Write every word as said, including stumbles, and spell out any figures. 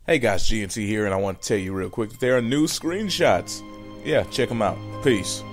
Hey guys, G N T here, and I want to tell you real quick that there are new screenshots. Yeah, check them out. Peace.